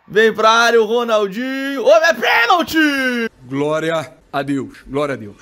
Vem pra área o Ronaldinho. Ô, é pênalti! Glória a Deus. Glória a Deus.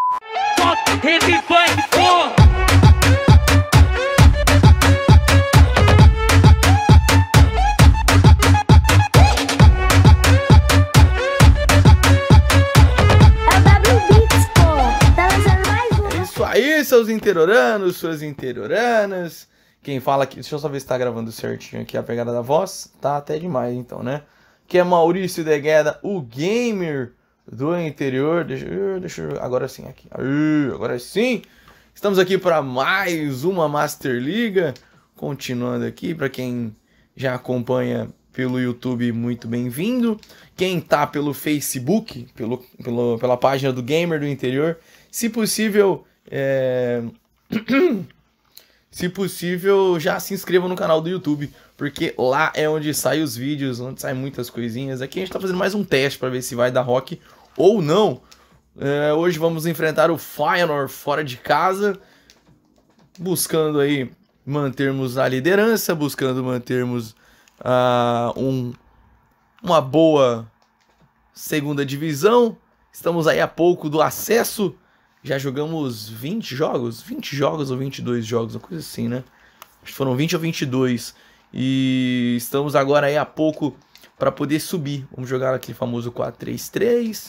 É isso aí, seus interioranos, suas interioranas. Quem fala aqui, deixa eu só ver se tá gravando certinho aqui a pegada da voz. Tá até demais então, né? Que é Maurício Degueda, o gamer do interior. Deixa eu agora sim aqui. Agora sim. Estamos aqui para mais uma Master Liga. Continuando aqui, para quem já acompanha pelo YouTube, muito bem-vindo. Quem tá pelo Facebook, pela página do Gamer do Interior, se possível, se possível, já se inscreva no canal do YouTube, porque lá é onde saem os vídeos, onde saem muitas coisinhas. Aqui a gente tá fazendo mais um teste para ver se vai dar rock ou não. Hoje vamos enfrentar o Feyenoord fora de casa, buscando aí mantermos a liderança, buscando mantermos uma boa segunda divisão. Estamos aí a pouco do acesso. Já jogamos 20 jogos? 20 jogos ou 22 jogos, uma coisa assim, né? Acho que foram 20 ou 22. E estamos agora aí a pouco para poder subir. Vamos jogar aquele famoso 4-3-3.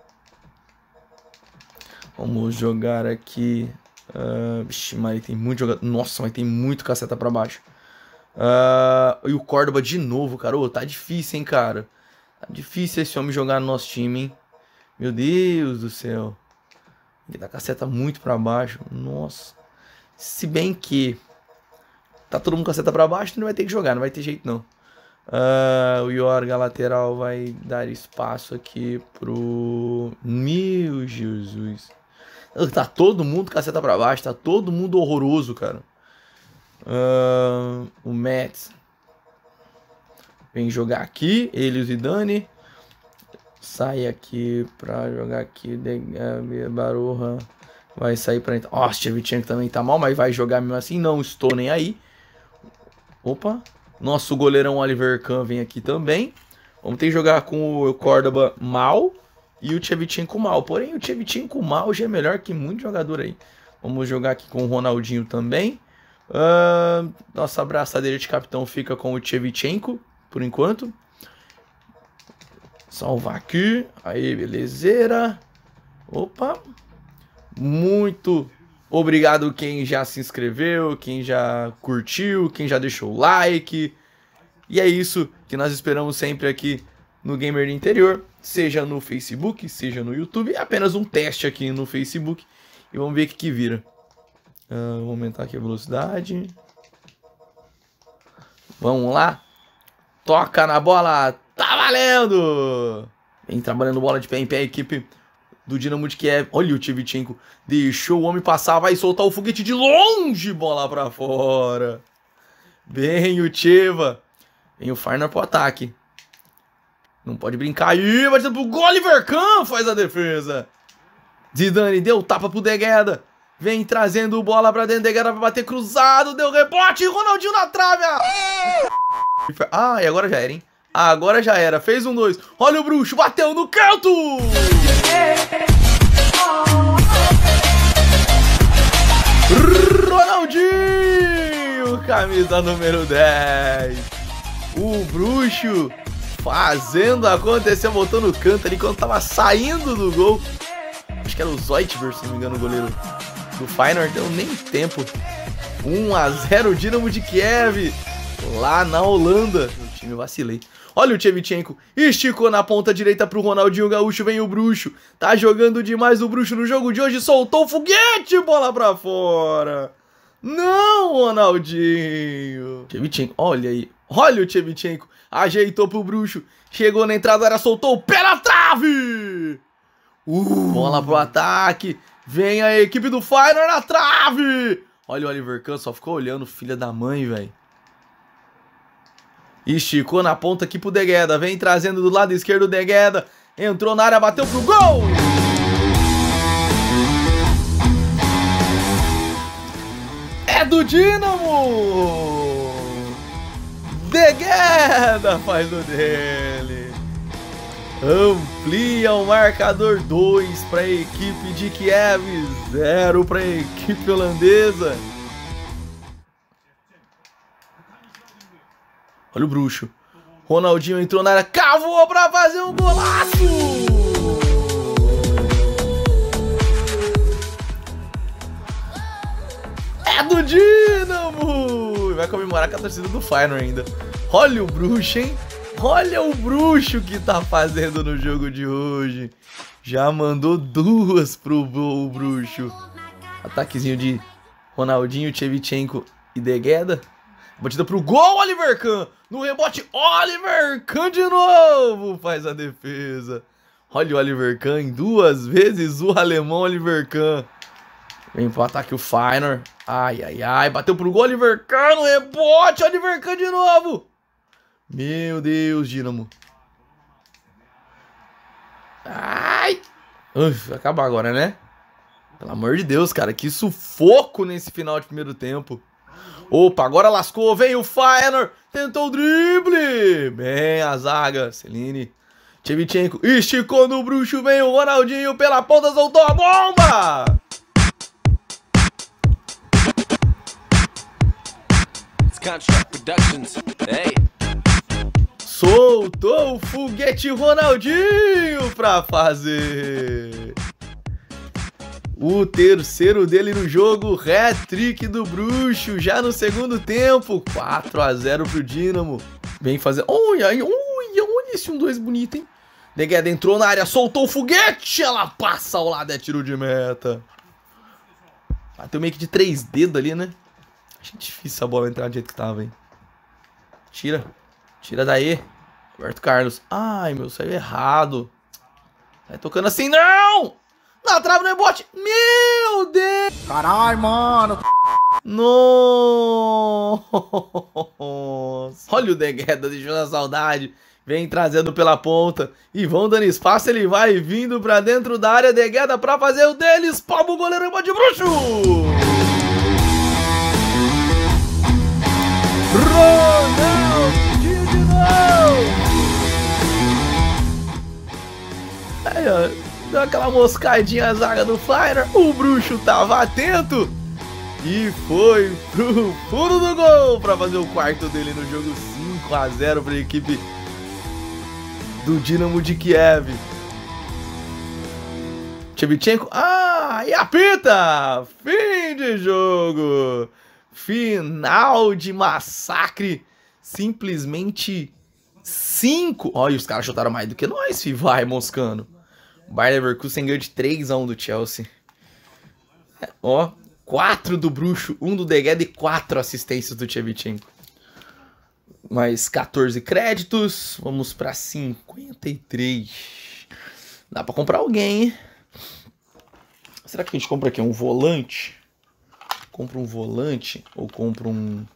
Vamos jogar aqui... Vixe, mas tem muito jogador... Nossa, mas tem muito caceta para baixo. E o Córdoba de novo, cara. Ô, tá difícil, hein, cara. Tá difícil esse homem jogar no nosso time, hein. Meu Deus do céu. Ele dá caceta muito pra baixo. Nossa. Se bem que tá todo mundo com caceta pra baixo, não vai ter que jogar, não vai ter jeito não. O Jorge, lateral, vai dar espaço aqui pro... Meu Jesus. Tá todo mundo com caceta pra baixo, tá todo mundo horroroso, cara. O Mets vem jogar aqui, ele e o Zidane. Sai aqui pra jogar aqui. Baroja vai sair pra entrar. Ó, Shevchenko também tá mal, mas vai jogar mesmo assim. Não estou nem aí. Opa. Nosso goleirão Oliver Kahn vem aqui também. Vamos ter que jogar com o Córdoba mal e o Shevchenko mal. Porém, o Shevchenko mal já é melhor que muito jogador aí. Vamos jogar aqui com o Ronaldinho também. Nossa abraçadeira de capitão fica com o Shevchenko por enquanto. Salvar aqui. Aí, belezeira. Opa. Muito obrigado quem já se inscreveu, quem já curtiu, quem já deixou o like. E é isso que nós esperamos sempre aqui no Gamer do Interior. Seja no Facebook, seja no YouTube. É apenas um teste aqui no Facebook. E vamos ver o que vira. Vou aumentar aqui a velocidade. Vamos lá. Toca na bola. Tá valendo! Vem trabalhando bola de pé em pé a equipe do Dinamo de Kiev. Olha o Shevchenko. Deixou o homem passar. Vai soltar o foguete de longe. Bola pra fora. Bem o Cheva. Vem o Feyenoord pro ataque. Não pode brincar aí. Vai ser pro gol. Oliver Kahn faz a defesa. Zidane deu tapa pro Degueda. Vem trazendo bola pra dentro. Degueda vai bater cruzado. Deu rebote. Ronaldinho na trave. E agora já era, hein? Agora já era, fez 1-2. Olha o bruxo, bateu no canto! Ronaldinho, camisa número 10. O bruxo fazendo acontecer, botou no canto ali quando tava saindo do gol. Acho que era o Zoidberg, se não me engano, o goleiro do Feyenoord. Deu nem tempo. 1-0 Dinamo de Kiev, lá na Holanda. O time vacilei. Olha o Shevchenko, esticou na ponta direita pro Ronaldinho Gaúcho, vem o bruxo. Tá jogando demais o bruxo no jogo de hoje, soltou o foguete, bola pra fora. Não, Ronaldinho. Shevchenko, olha aí, olha o Shevchenko, ajeitou pro bruxo, chegou na entrada, era soltou o pé na trave. Bola pro ataque, vem a equipe do Feyenoord na trave. Olha o Oliver Kahn, só ficou olhando, filha da mãe, velho. Esticou na ponta aqui pro Degueda. Vem trazendo do lado esquerdo o Degueda. Entrou na área, bateu pro gol. É do Dinamo. De Gueda faz o dele. Amplia o marcador, 2 para a equipe de Kiev, 0 para a equipe holandesa. Olha o bruxo. Ronaldinho entrou na área, cavou para fazer um golaço. É do Dínamo. Vai comemorar com a torcida do Feyenoord ainda. Olha o bruxo, hein? Olha o bruxo que tá fazendo no jogo de hoje. Já mandou 2 pro bruxo. Ataquezinho de Ronaldinho, Shevchenko e De Gueda. Batida pro gol, Oliver Kahn. No rebote, Oliver Kahn de novo faz a defesa. Olha o Oliver Kahn, 2 vezes o alemão Oliver Kahn. Vem pro ataque o Feyenoord. Ai, ai, ai. Bateu pro gol, Oliver Kahn no rebote, Oliver Kahn de novo. Meu Deus, Dínamo. Ai. Uf, vai acabar agora, né? Pelo amor de Deus, cara. Que sufoco nesse final de primeiro tempo. Opa, agora lascou. Vem o Feyenoord. Tentou o drible. Bem a zaga. Celine. Shevchenko. Esticou no bruxo. Vem o Ronaldinho pela ponta. Soltou a bomba. Hey. Soltou o foguete Ronaldinho pra fazer o terceiro dele no jogo, hat-trick do bruxo, já no segundo tempo, 4-0 pro Dínamo. Vem fazer, olha esse 1-2 bonito, hein? De Gueda entrou na área, soltou o foguete, ela passa ao lado, é tiro de meta. Bateu meio que de 3 dedos ali, né? Achei difícil a bola entrar do jeito que tava, hein? Tira. Tira daí. Roberto Carlos. Ai, meu, saiu errado. Vai tocando assim, não! Na trave, no rebote. Meu Deus! Caralho, mano. Nossa. Olha o De Gueda, deixou na saudade. Vem trazendo pela ponta. E vão dando espaço, ele vai vindo pra dentro da área. De Gueda pra fazer o deles. Palma o goleiro, de bruxo! Ronaldinho de novo! Aí, ó, deu aquela moscadinha a zaga do Feyenoord, o bruxo tava atento e foi pro fundo do gol para fazer o quarto dele no jogo. 5-0 para a equipe do Dínamo de Kiev. Shevchenko, e apita! Fim de jogo! Final de massacre, simplesmente 5. Olha, os caras chutaram mais do que nós, fi. Vai, moscando. O Bayer Leverkusen ganhou de 3-1 do Chelsea. Ó, 4 do bruxo, 1 do De Gueda e 4 assistências do Shevchenko. Mais 14 créditos, vamos pra 53. Dá pra comprar alguém, hein? Será que a gente compra aqui um volante? Compra um volante ou compra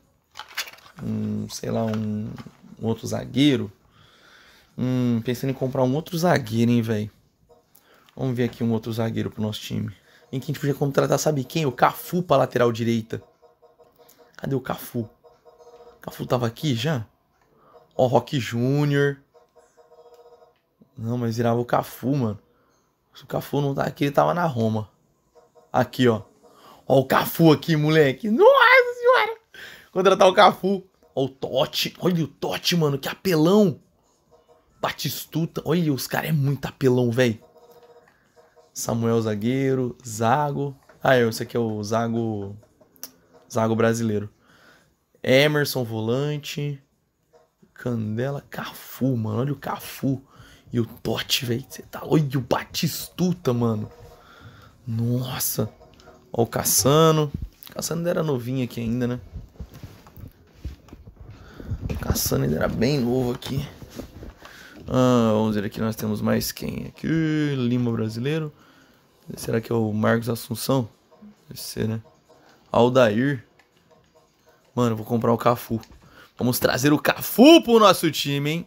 sei lá, um outro zagueiro? Pensando em comprar um outro zagueiro, hein, velho? Vamos ver aqui um outro zagueiro pro nosso time. Em que a gente podia contratar, sabe quem? O Cafu pra lateral direita. Cadê o Cafu? O Cafu tava aqui já? Ó, Roque Júnior. Não, mas virava o Cafu, mano. Se o Cafu não tá aqui, ele tava na Roma. Aqui, ó. Ó o Cafu aqui, moleque. Nossa senhora. Contratar o Cafu. Ó o Totti. Olha o Totti, mano. Que apelão. Batistuta. Olha, os caras é muito apelão, velho. Samuel zagueiro. Zago. Esse aqui é o Zago. Zago brasileiro. Emerson volante. Candela. Cafu, mano. Olha o Cafu. E o Totti, velho. Você tá... Olha o Batistuta, mano. Nossa. Ó o Cassano. O Cassano ainda era novinho aqui ainda, né? O Cassano ainda era bem novo aqui. Vamos ver aqui, nós temos mais quem? Aqui, Lima brasileiro. Será que é o Marcos Assunção? Deve ser, né? Aldair. Mano, eu vou comprar o Cafu. Vamos trazer o Cafu pro nosso time, hein?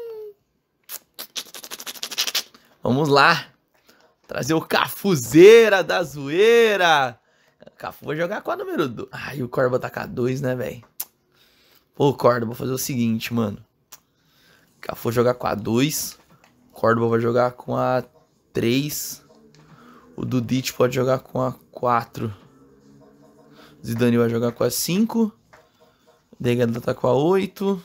Vamos lá. Trazer o Cafuzeira da zoeira. O Cafu vai jogar com a número 2. Ai, o Corba tá com a 2, né, velho? Pô, Córdoba, vou fazer o seguinte, mano. Cafu jogar com a 2. Córdoba vai jogar com a 3. O Dudit pode jogar com a 4. Zidane vai jogar com a 5. Degada tá com a 8.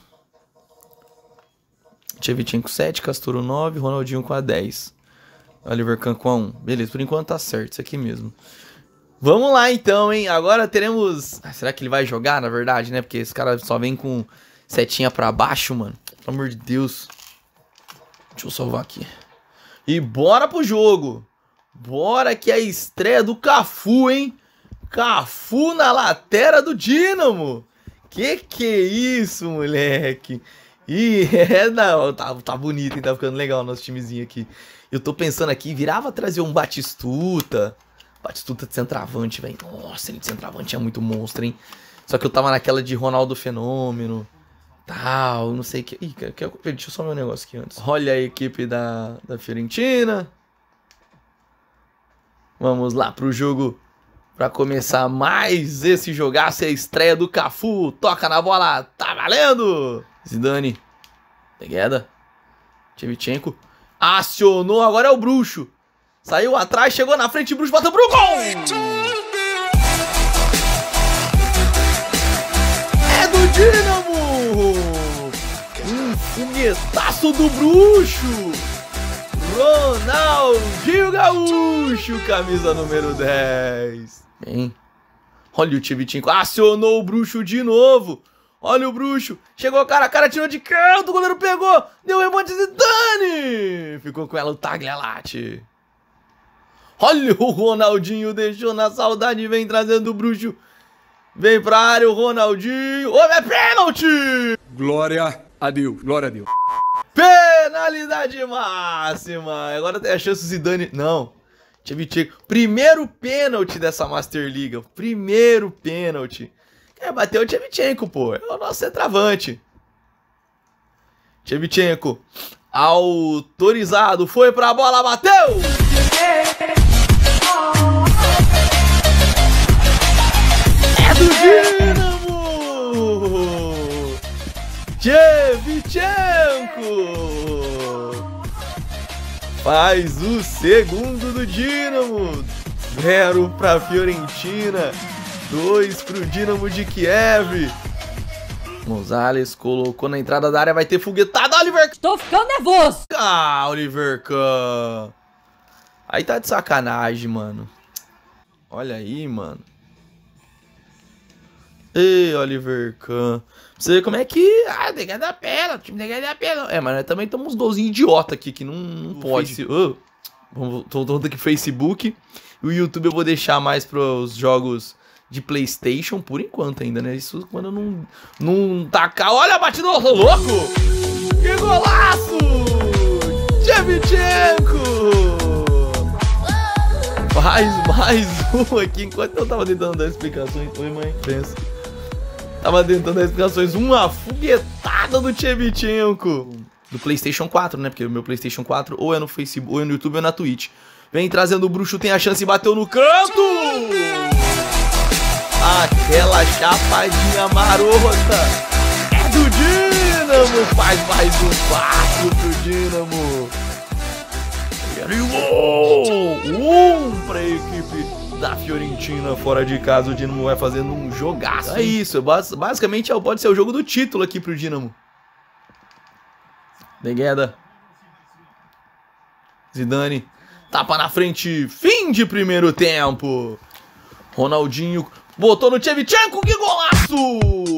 Shevchenko 7, Castoro 9, Ronaldinho com a 10. Oliver Kahn com a 1. Beleza, por enquanto tá certo, isso aqui mesmo. Vamos lá então, hein? Agora teremos... será que ele vai jogar, na verdade, né? Porque esse cara só vem com setinha pra baixo, mano. Pelo amor de Deus. Deixa eu salvar aqui. E bora pro jogo. Bora que é a estreia do Cafu, hein? Cafu na lateral do Dínamo. Que é isso, moleque? Ih, não, tá bonito, hein? Tá ficando legal o nosso timezinho aqui. Eu tô pensando aqui, virava trazer um Batistuta. Batistuta de centroavante, velho. Nossa, ele de centroavante é muito monstro, hein? Só que eu tava naquela de Ronaldo Fenômeno. Tal, não sei o que. Ih, deixa eu só ver um negócio aqui antes. Olha a equipe da Fiorentina. Vamos lá pro jogo. Pra começar mais esse jogaço, é a estreia do Cafu. Toca na bola, tá valendo! Zidane. Pegueda. Shevchenko. Acionou, agora é o Bruxo. Saiu atrás, chegou na frente, Bruxo bateu pro gol! É do Dínamo! Um foguetaço do Bruxo! Ronaldinho Gaúcho, camisa número 10. Bem, olha o Shevchenko, acionou o Bruxo de novo. Olha o Bruxo, chegou a cara tirou de canto, o goleiro pegou, deu rebote Zidane. Ficou com ela o Tagliafico. Olha o Ronaldinho, deixou na saudade, vem trazendo o Bruxo. Vem pra área o Ronaldinho, é pênalti! Glória a Deus, glória a Deus. Penalidade máxima. Agora tem a chance do Zidane. Não. Shevchenko. Primeiro pênalti dessa Master League. Primeiro pênalti. Quem bateu o Shevchenko, pô. É o nosso centroavante. Shevchenko. Autorizado. Foi pra bola, bateu. É do Dínamo. Shevchenko faz o segundo do Dínamo. 0 para Fiorentina, 2 para o Dínamo de Kiev. Gonzalez colocou na entrada da área, vai ter foguetada. Oliver Kahn. Tô ficando nervoso. Ah, Oliver Kahn. Aí tá de sacanagem, mano. Olha aí, mano. Ei, Oliver Kahn. Você vê como é que... tem que dar pena, o time tem que dar pena. É, mas nós também estamos uns golzinhos idiota aqui, que não pode. Tô aqui no Facebook. O YouTube eu vou deixar mais pros jogos de PlayStation, por enquanto ainda, né? Isso quando não tacar... Olha a batida, louco! Que golaço! Shevchenko! Faz mais um aqui, enquanto eu tava tentando dar explicações. Oi, mãe, pensa. Tava tentando dar explicações. Uma foguetada do Shevchenko. Do PlayStation 4, né? Porque o meu PlayStation 4 ou é no Facebook, ou é no YouTube ou é na Twitch. Vem trazendo o Bruxo, tem a chance e bateu no canto! Aquela chapadinha marota. É do Dínamo! Faz mais um 4 pro Dínamo. E pra equipe da Fiorentina fora de casa. O Dínamo vai fazendo um jogaço. É isso, basicamente pode ser o jogo do título aqui pro Dínamo. Pegueda. Zidane. Tapa na frente. Fim de primeiro tempo. Ronaldinho botou no Shevchenko. Que golaço!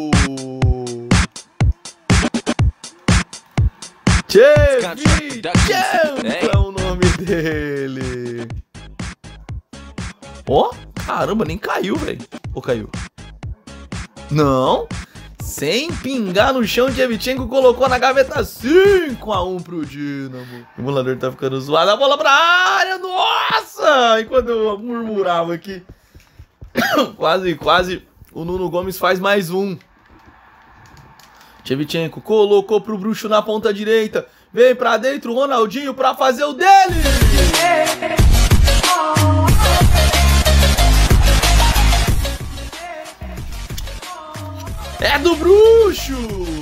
Shevchenko é o nome dele. Ó, caramba, nem caiu, velho. Ou caiu? Não. Sem pingar no chão, Shevchenko colocou na gaveta 5-1 pro Dínamo. O emulador tá ficando zoado. A bola pra área, nossa! Enquanto eu murmurava aqui. quase, o Nuno Gomes faz mais um. Shevchenko colocou pro Bruxo na ponta direita. Vem pra dentro o Ronaldinho pra fazer o dele. É do Bruxo!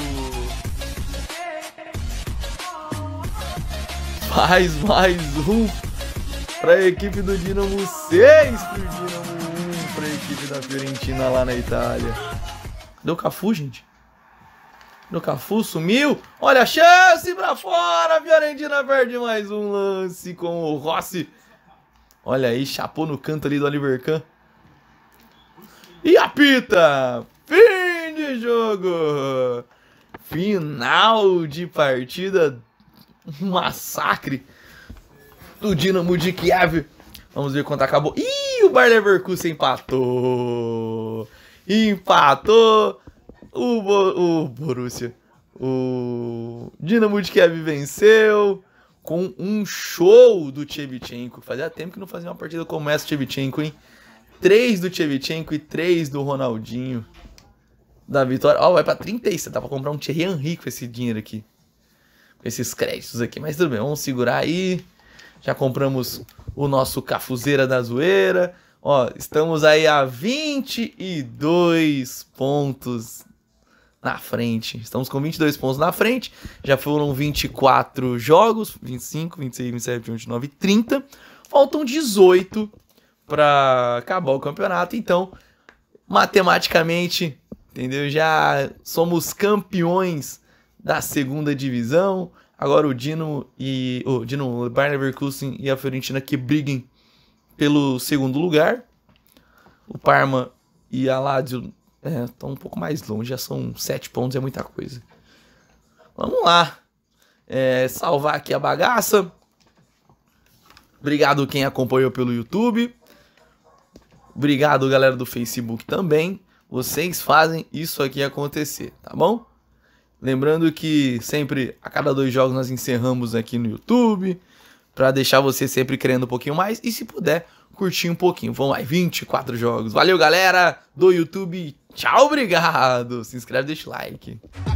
Faz mais um para a equipe do Dinamo, 6 pro Dinamo, 1 para a equipe da Fiorentina lá na Itália. Deu Cafu, gente? Deu Cafu, sumiu. Olha a chance para fora. A Fiorentina perde mais um lance com o Rossi. Olha aí, chapou no canto ali do Oliver Kahn. E apita! Fim de jogo! Final de partida. Um massacre do Dinamo de Kiev. Vamos ver quanto acabou. Ih, o Bayer Leverkusen empatou. Empatou. O Borussia. O Dinamo de Kiev venceu com um show do Shevchenko. Fazia tempo que não fazia uma partida como essa, Shevchenko, hein? 3 do Shevchenko e 3 do Ronaldinho. Da vitória. Ó, vai pra 36. Dá pra comprar um Thierry Henry com esse dinheiro aqui. Com esses créditos aqui. Mas tudo bem, vamos segurar aí. Já compramos o nosso Cafuzeira da Zoeira. Ó, estamos aí a 22 pontos na frente. Estamos com 22 pontos na frente. Já foram 24 jogos. 25, 26, 27, 29, 30. Faltam 18 para acabar o campeonato. Então, matematicamente, entendeu? Já somos campeões da segunda divisão. Agora o Dinamo e o Bayer Leverkusen e a Fiorentina que briguem pelo segundo lugar. O Parma e a Lazio estão um pouco mais longe, já são 7 pontos, é muita coisa. Vamos lá. Salvar aqui a bagaça. Obrigado quem acompanhou pelo YouTube. Obrigado galera do Facebook também. Vocês fazem isso aqui acontecer, tá bom? Lembrando que sempre, a cada 2 jogos, nós encerramos aqui no YouTube, para deixar você sempre querendo um pouquinho mais, e se puder, curtir um pouquinho. Vamos lá, 24 jogos. Valeu, galera do YouTube. Tchau, obrigado. Se inscreve, deixa o like.